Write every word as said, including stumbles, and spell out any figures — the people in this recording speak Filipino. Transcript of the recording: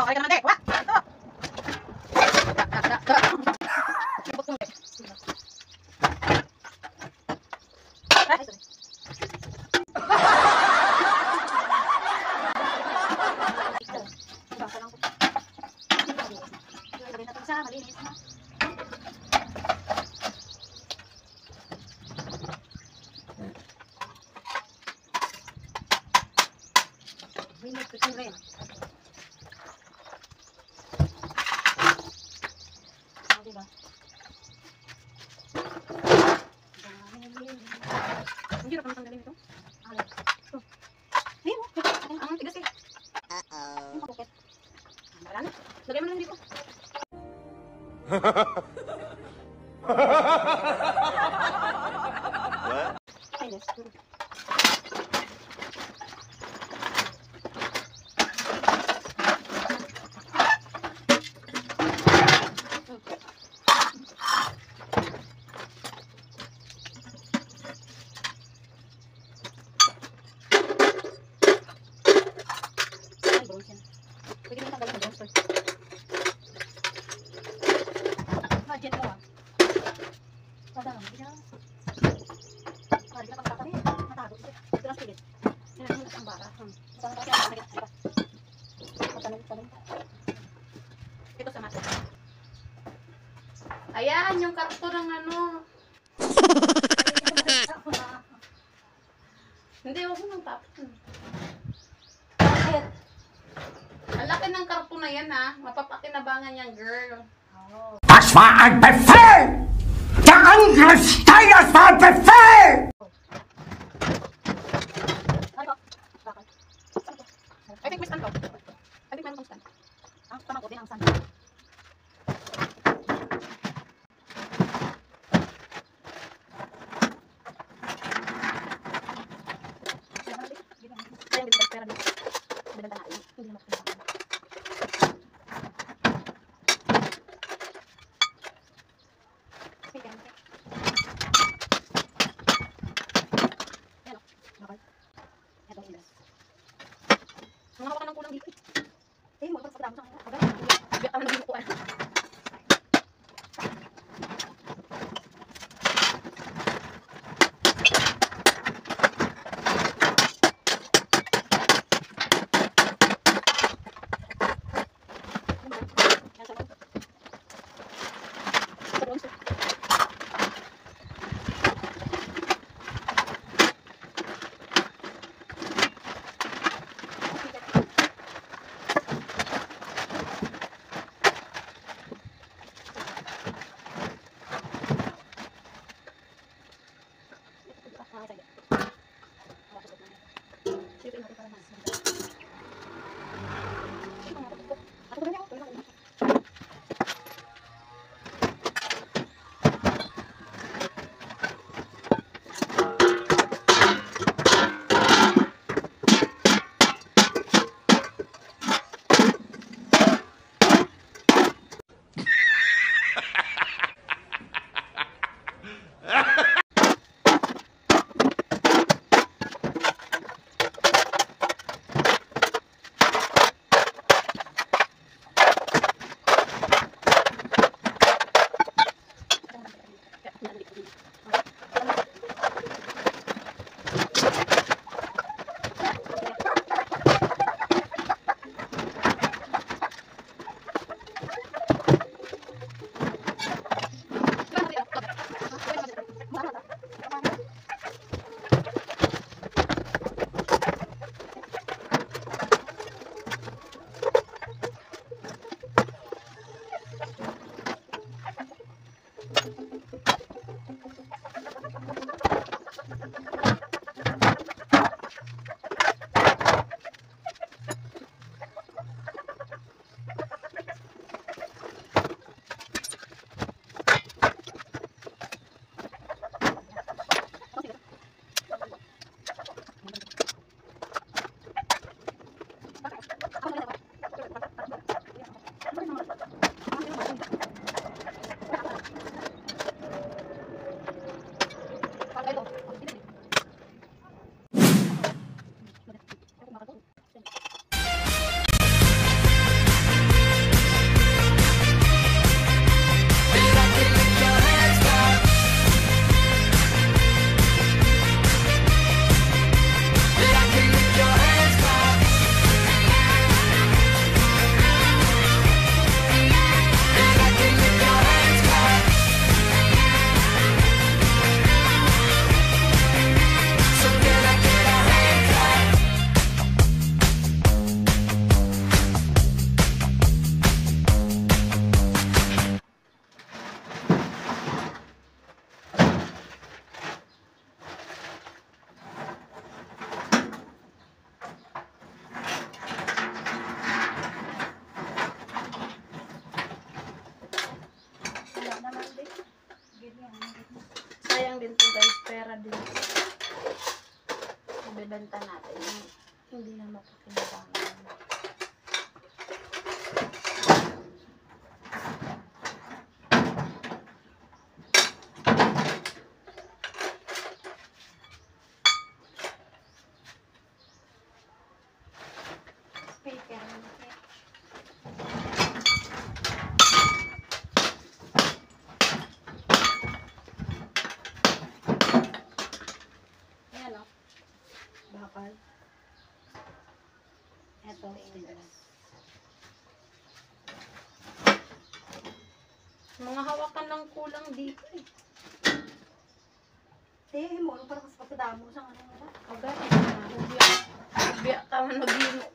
okay ka naman, de. Kuha. Ito. Da, da, da. Ibot mo, de. Ay, sorry. Baka lang ko. Ilagay natin sa malinis na. May nagpitin rin. O, diba? Ang hirap naman tanggalin ito. Alay. Ito. Ayun, ang tigas eh. Uh-oh. Yung kapukit. Wala na. Lagay mo lang dito. What? Ay, yes. Pwede mo tanggalin ang bronzer. Budget mo ah. Sada lang. Hindi na. Pari na pagkakami. Matago. Ito na spigot. Yan ang ang bara. Isang kasi ang sakit. Diba? Patanong, patanong. Ito sa mata. Ayan, yung karton ng ano. Hindi, huwag mo nang tapon. Bakit? Ang laki ng karton na yan ah. Mapapakinabangan yan, girl. Oh. Das war ein Befehl! Der Angriff Steiners war ein Befehl! I think may stand to. I think meron kong stand. Ah, tama ko din ang stand. Kaya yung pera dito. Binenta natin. Hindi na makikita. Sige, sige. Ayan o. Bakal. Ito ang ilas. Mga ka ng kulang dito. Eh, magpapag sa damo sa kanya. Agad. Biyak ka na ng bukuan. ibenta natin. Yung hindi na mapakinabangan. Speaker. Ayan o. Bakal. Ito, stainless. Mga hawakan ng kulang dito eh. Tingin mo, parang kasi pagkadamo sa ano mo. Agad. Ubya. Ubya ka man mag-ino.